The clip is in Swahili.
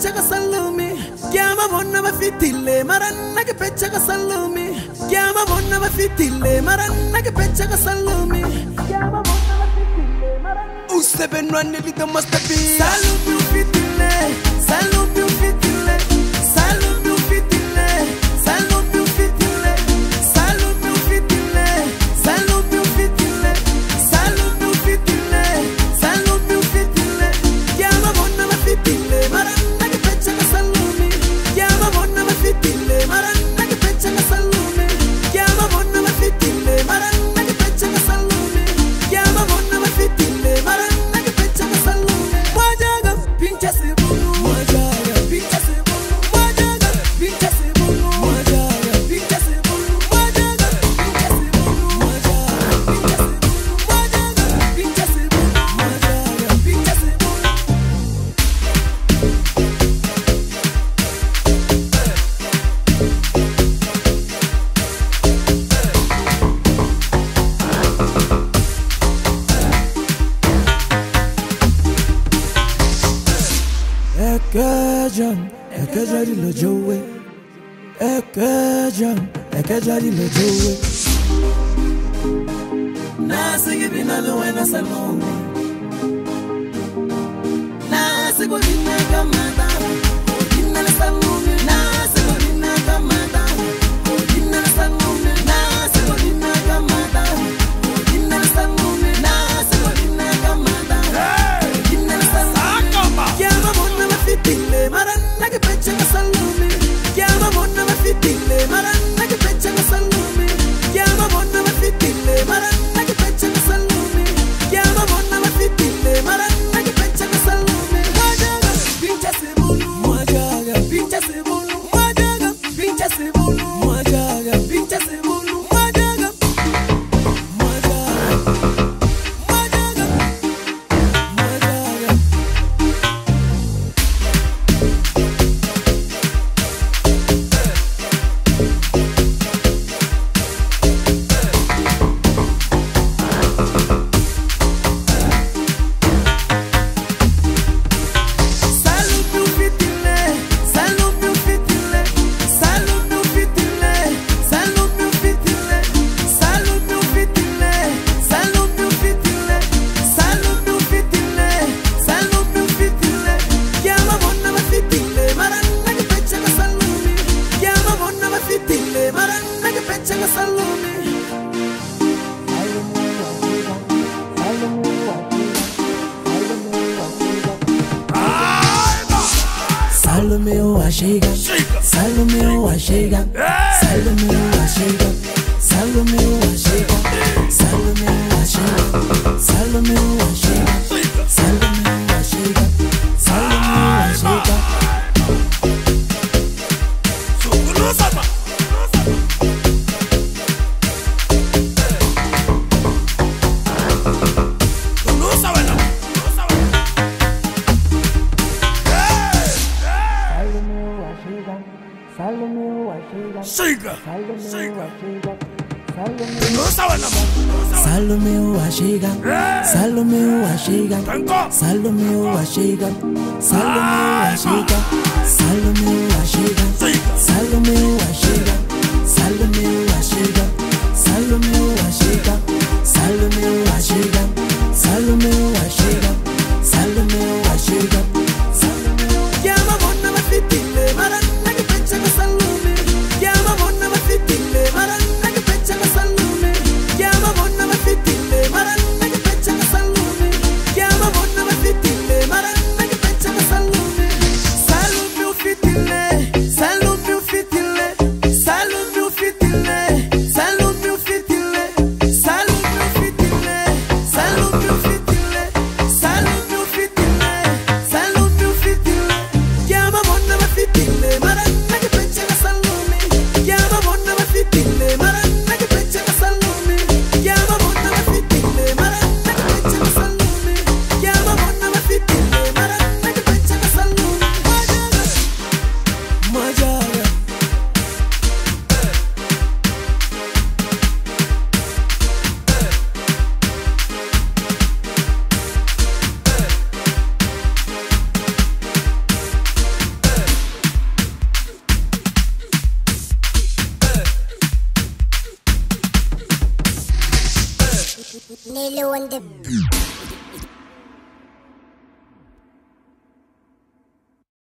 peccia che Salome. Chiama monna ma fittille, maranna che peccia che Salome. Chiama monna ma fittille, maranna che peccia che Salome. Chiama monna ma fittille, maranna. Uste per non ne lito ma sta via. Salome fittille, Salome fittille, Salome fittille, Salome fittille, Salome fittille, Salome fittille, Salome fittille, Salome fittille. Chiama monna ma fittille, maranna che peccia che Salome. Chiama monna ma fittille, maranna che peccia che Salome. Chiama monna ma fittille, maranna che peccia che Salome. Chiama monna ma fittille, maranna che peccia che Salome. Wajaga, pincha se bulu, wajaga, pincha se bulu, wajaga, pincha se bulu, wajaga, pincha se bulu, wajaga, pincha se bulu, wajaga, pincha se bulu, wajaga, pincha se bulu, Ekajari lo jowe, ekajari lo jowe. Nasi gibina lo wena Salome, nasi gibina kamada, gibina la Salome, nasi gibina kamada, gibina la Salome, nasi gibina kamada, gibina la Salome, nasi gibina kamada, gibina la Salome. Chiama monna ma fittille, maranna che peccia che Salome. Chiama monna ma fittille, maranna che peccia che Salome. Chiama monna ma fittille, maranna che peccia che Salome. Chiama monna ma fittille, maranna che peccia che Salome. Wajaga, pincha se bulu, wajaga, pincha se bulu, wajaga, pincha se bulu, wajaga, pincha se bulu, wajaga, wajaga, wajaga, wajaga. Salome o achega, Salome o achega, Salome o achega, Salome o achega, Salome o achega, Salome o achega, Salome o achega, Salome o achega. Salome o achega, Salome o achega, Salome o achega, Salome o achega, Salome o achega, Salome o achega, Salome o achega, Salome o achega, Salome o achega, Salome o achega, Salome o achega. Chiama monna ma fittille, maranna che peccia che Salome. Chiama monna ma fittille, maranna che peccia che Salome. Chiama monna ma fittille, maranna che peccia che Salome. Chiama monna ma fittille, maranna che peccia che Salome. Salome fittille, Salome fittille, Nelly on the